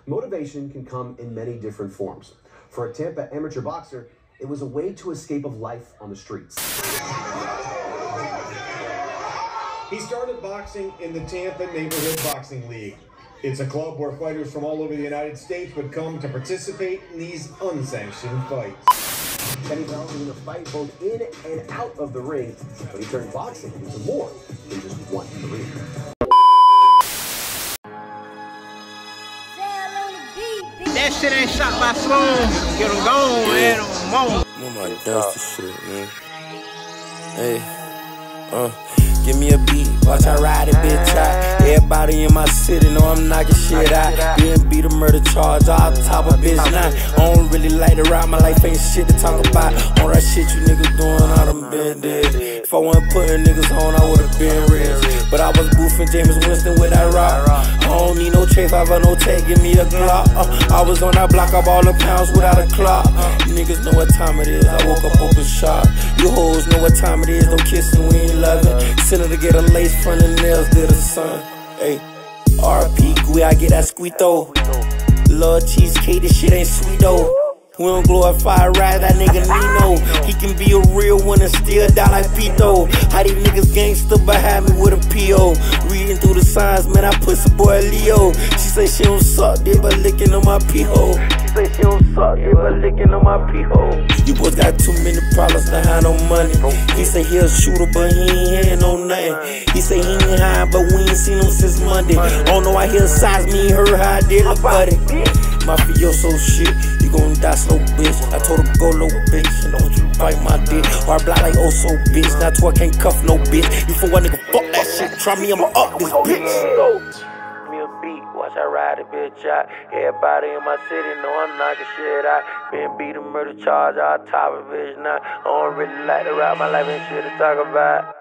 Motivation can come in many different forms. For a Tampa amateur boxer, it was a way to escape of life on the streets. He started boxing in the Tampa Neighborhood Boxing League. It's a club where fighters from all over the United States would come to participate in these unsanctioned fights. Kenny Bell was in a fight both in and out of the ring, but he turned boxing into more than just one career. That shit ain't shot by Sloan. Get him gone, man. I'm on my dusty shit, man. Hey, give me a beat, watch I ride it, bitch out. Everybody in my city know I'm knocking shit out. Being beat a murder charge, all top of bitch now. I don't really like to ride, my life ain't shit to talk about. On that shit you niggas doing, I done been dead. If I wasn't putting niggas on, I would've been rich. But I was boofing James Winston with that rock. I don't need no Trace, I got no tag, give me a Glock. I was on that block up all the pounds without a clock. Niggas know what time it is, I woke up open shop. You hoes know what time it is, no kissing, we ain't loving. Send her to get a lace front and nails, did a son. Hey, RP, Gui, I get that squeeto. Love cheesecake, this shit ain't sweet though. We don't glorify ride that nigga Nino. He can be a real one and still die like Pito. How these niggas gangsta behind me with a P.O. Reading through the signs, man, I pussy boy Leo. She say she don't suck dick but licking on my P-hole. She say she don't suck dick but licking on my P-hole. You boys got too many problems to have no money. He say he a shooter but he ain't had no nothing. He say he ain't high but we ain't seen him since Monday. Oh no, I hear size me and her how I did look buddy. Mafioso shit, you gon' die slow, bitch. I told her go low, bitch, and don't you bite my dick. Or I block like oh so, bitch. That's why I can't cuff no bitch. You for one nigga, fuck that shit. Try me, I'ma up this bitch. Me a beat, watch I ride it, bitch out. Everybody in my city know I'm knocking shit out. Been beat a murder charge, all top of bitch now. I don't really like to ride, my life ain't shit to talk about.